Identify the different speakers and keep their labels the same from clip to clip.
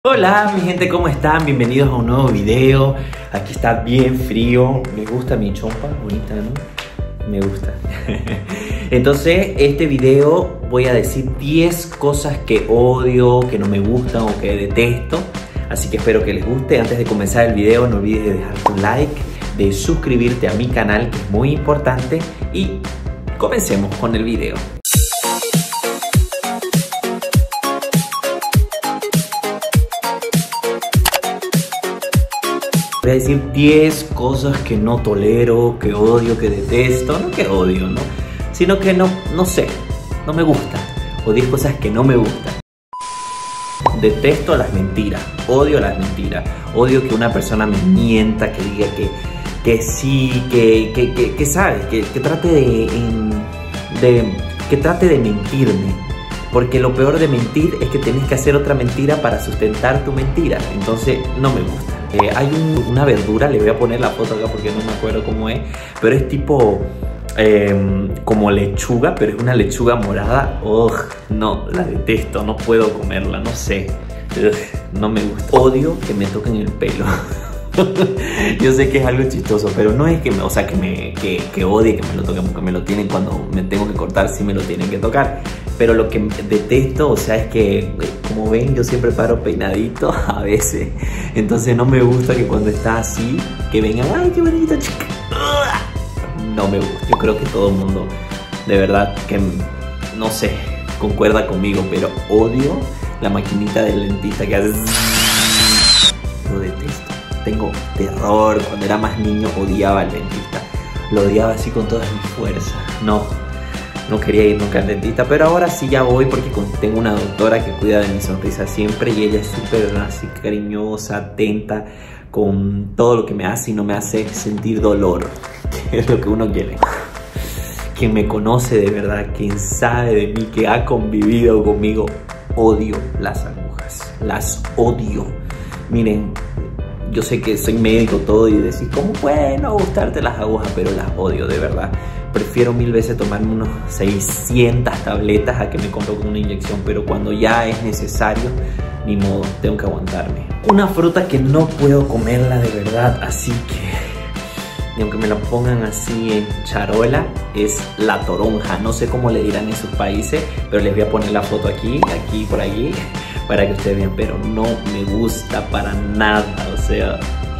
Speaker 1: Hola mi gente, ¿cómo están? Bienvenidos a un nuevo video. Aquí está bien frío. Me gusta mi chompa, bonita, ¿no? Me gusta. Entonces, este video voy a decir 10 cosas que odio, que no me gustan o que detesto. Así que espero que les guste. Antes de comenzar el video, no olvides de dejar tu like, de suscribirte a mi canal, que es muy importante. Y comencemos con el video. Voy a decir 10 cosas que no tolero, que odio, que detesto. No que odio, ¿no? Sino que no sé, no me gusta. O 10 cosas que no me gustan. Detesto las mentiras, odio las mentiras. Odio que una persona me mienta, que diga que sí, que sabe, que trate de mentirme. Porque lo peor de mentir es que tenés que hacer otra mentira para sustentar tu mentira. Entonces no me gusta. Hay una verdura, le voy a poner la foto acá porque no me acuerdo cómo es, pero es tipo como lechuga, pero es una lechuga morada. Ugh, no, la detesto, no puedo comerla, no sé. Ugh, no me gusta. Odio que me toquen el pelo. Yo sé que es algo chistoso, pero no es que que odie que me lo toquen, porque me lo tienen cuando me tengo que cortar, sí me lo tienen que tocar. Pero lo que detesto, o sea, es que, como ven, yo siempre paro peinadito a veces. Entonces no me gusta que cuando está así, que vengan, ¡ay, qué bonito, chica! No me gusta. Yo creo que todo el mundo, de verdad, que no sé, concuerda conmigo, pero odio la maquinita del dentista que hace. Lo detesto. Tengo terror. Cuando era más niño odiaba al dentista. Lo odiaba así con todas mis fuerzas. No quería ir nunca al dentista, pero ahora sí ya voy porque tengo una doctora que cuida de mi sonrisa siempre y ella es súper así cariñosa, atenta con todo lo que me hace y no me hace sentir dolor, que es lo que uno quiere. Quien me conoce de verdad, quien sabe de mí, que ha convivido conmigo, odio las agujas, las odio. Miren, yo sé que soy médico todo y decís, ¿cómo puede no gustarte las agujas? Pero las odio, de verdad. Prefiero mil veces tomarme unos 600 tabletas a que me compro con una inyección, pero cuando ya es necesario, ni modo, tengo que aguantarme. Una fruta que no puedo comerla de verdad, así que, y aunque me la pongan así en charola, es la toronja. No sé cómo le dirán en sus países, pero les voy a poner la foto aquí, por allí, para que ustedes vean, pero no me gusta para nada, o sea,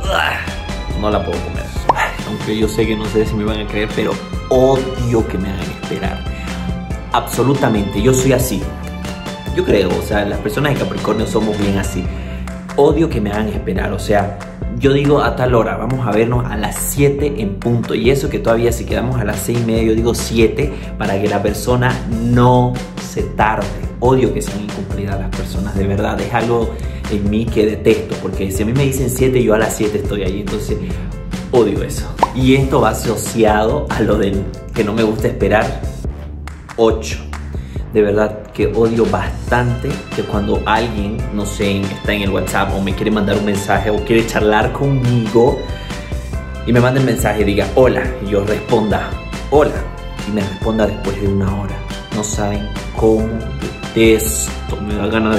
Speaker 1: no la puedo comer. Aunque yo sé que no sé si me van a creer, pero odio que me hagan esperar. Absolutamente, yo soy así. Yo creo, o sea, las personas de Capricornio somos bien así. Odio que me hagan esperar, o sea, yo digo a tal hora, vamos a vernos a las 7 en punto. Y eso que todavía si quedamos a las 6:30, yo digo 7 para que la persona no se tarde. Odio que sean incumplidas las personas, de verdad. Es algo en mí que detesto, porque si a mí me dicen 7, yo a las 7 estoy ahí. Entonces, odio eso. Y esto va asociado a lo de que no me gusta esperar. 8. De verdad que odio bastante que cuando alguien, no sé, está en el WhatsApp o me quiere mandar un mensaje o quiere charlar conmigo y me manda el mensaje y diga hola, y yo responda hola y me responda después de 1 hora. No saben cómo detesto, me da ganas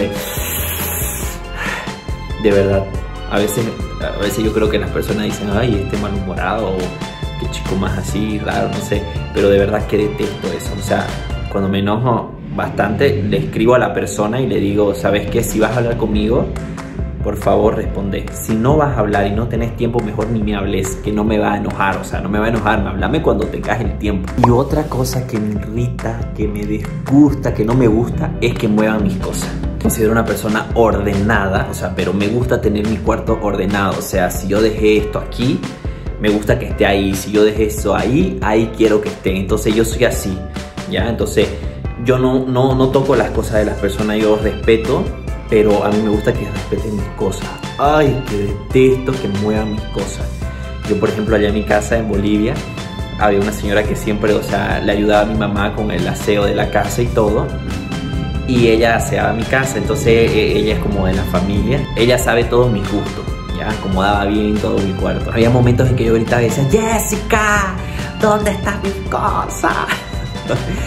Speaker 1: de verdad. A veces yo creo que las personas dicen, ay, este malhumorado, o qué chico más así, raro, no sé. Pero de verdad que detesto eso. O sea, cuando me enojo bastante, le escribo a la persona y le digo, ¿sabes qué? Si vas a hablar conmigo, por favor responde. Si no vas a hablar y no tenés tiempo, mejor ni me hables, que no me va a enojar. O sea, no me va a enojar, háblame cuando tengas el tiempo. Y otra cosa que me irrita, que me disgusta, que no me gusta, es que muevan mis cosas. Considero una persona ordenada, o sea, pero me gusta tener mi cuarto ordenado. O sea, si yo dejé esto aquí, me gusta que esté ahí. Si yo dejé eso ahí, ahí quiero que esté. Entonces yo soy así, ¿ya? Entonces yo no toco las cosas de las personas, yo respeto, pero a mí me gusta que respeten mis cosas. Ay, que detesto que muevan mis cosas. Yo, por ejemplo, allá en mi casa en Bolivia, había una señora que siempre, o sea, le ayudaba a mi mamá con el aseo de la casa y todo. Y ella aseaba mi casa, entonces ella es como de la familia. Ella sabe todos mis gustos, ya acomodaba bien todo mi cuarto. Había momentos en que yo gritaba y decía, Jessica, ¿dónde están mis cosas?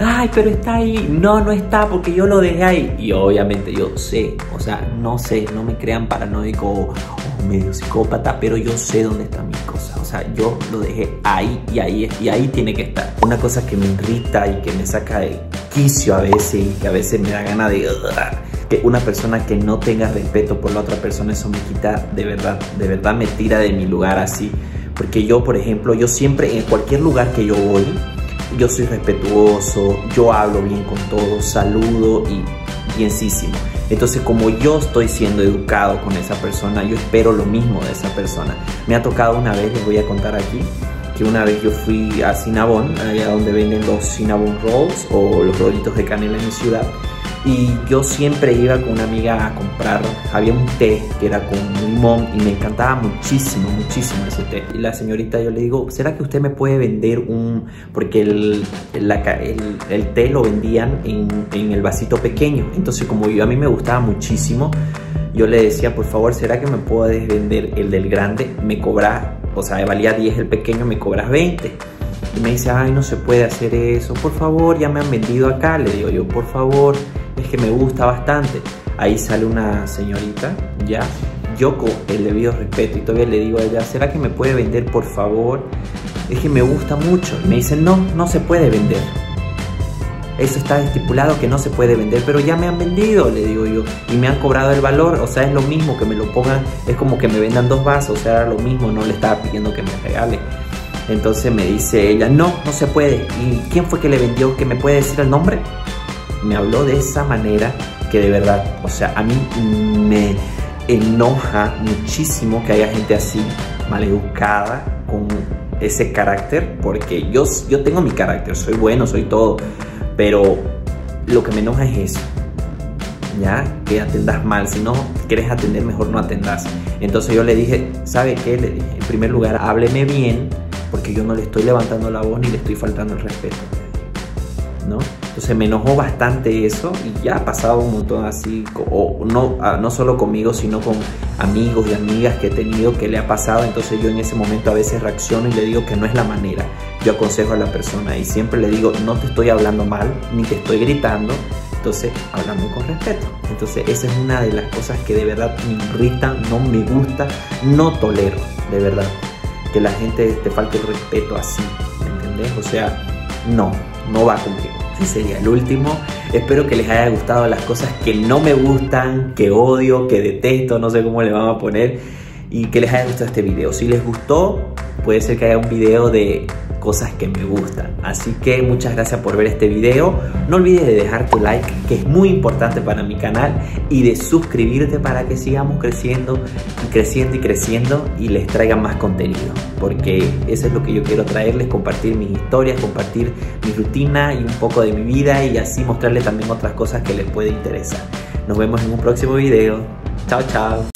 Speaker 1: ay, pero está ahí. No, no está porque yo lo dejé ahí. Y obviamente yo sé, o sea, no sé, no me crean paranoico o medio psicópata, pero yo sé dónde están mis cosas. O sea, yo lo dejé ahí y ahí tiene que estar. Una cosa que me irrita y que me saca de quicio a veces y que a veces me da ganas de... que una persona que no tenga respeto por la otra persona, eso me quita de verdad me tira de mi lugar así. Porque yo, por ejemplo, yo siempre en cualquier lugar que yo voy, yo soy respetuoso, yo hablo bien con todos, saludo y bienísimo. Entonces, como yo estoy siendo educado con esa persona, yo espero lo mismo de esa persona. Me ha tocado una vez, les voy a contar aquí, que una vez yo fui a Cinnabon, allá donde venden los Cinnabon Rolls o los rolitos de canela en mi ciudad. Y yo siempre iba con una amiga a comprar, había un té que era con limón y me encantaba muchísimo ese té. Y la señorita, yo le digo, ¿será que usted me puede vender un...? Porque el té lo vendían en el vasito pequeño. Entonces como a mí me gustaba muchísimo, yo le decía, por favor, ¿será que me puedes vender el del grande? Me cobras, o sea, valía 10 el pequeño, me cobras 20. Y me dice, ay, no se puede hacer eso, por favor, ya me han vendido acá. Le digo yo, por favor, es que me gusta bastante. Ahí sale una señorita, ya, yo con el debido respeto y todavía le digo a ella, ¿será que me puede vender, por favor? Es que me gusta mucho. Y me dice, no, no se puede vender. Eso está estipulado que no se puede vender, pero ya me han vendido, le digo yo, y me han cobrado el valor. O sea, es lo mismo que me lo pongan, es como que me vendan 2 vasos, o sea, era lo mismo, no le estaba pidiendo que me regale. Entonces me dice ella, no, no se puede. ¿Y quién fue que le vendió? ¿Que me puede decir el nombre? Me habló de esa manera que de verdad, o sea, a mí me enoja muchísimo que haya gente así, maleducada, con ese carácter, porque yo tengo mi carácter, soy bueno, soy todo, pero lo que me enoja es eso, ya, que atendas mal. Si no quieres atender, mejor no atendas. Entonces yo le dije, ¿sabe qué? Le dije, en primer lugar, hábleme bien, porque yo no le estoy levantando la voz ni le estoy faltando el respeto, ¿no? Entonces me enojó bastante eso y ya ha pasado un montón así, o no solo conmigo, sino con amigos y amigas que he tenido que le ha pasado. Entonces yo en ese momento a veces reacciono y le digo que no es la manera. Yo aconsejo a la persona y siempre le digo, no te estoy hablando mal, ni te estoy gritando, entonces háblame con respeto. Entonces esa es una de las cosas que de verdad me irritan, no me gusta, no tolero, de verdad, que la gente te falte el respeto así, ¿me entendés? O sea, no va conmigo. Ese sería el último. Espero que les haya gustado las cosas que no me gustan, que odio, que detesto, no sé cómo le van a poner, y que les haya gustado este video. Si les gustó, puede ser que haya un video de cosas que me gustan. Así que muchas gracias por ver este video. No olvides de dejar tu like, que es muy importante para mi canal, y de suscribirte para que sigamos creciendo y les traiga más contenido, porque eso es lo que yo quiero traerles, compartir mis historias, compartir mi rutina y un poco de mi vida, y así mostrarles también otras cosas que les puede interesar. Nos vemos en un próximo video. Chao, chao.